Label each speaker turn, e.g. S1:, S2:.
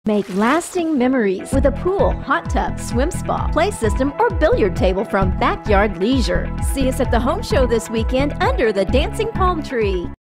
S1: Make lasting memories with a pool, hot tub, swim spa, play system, or billiard table from Backyard Leisure. See us at the home show this weekend under the dancing palm tree.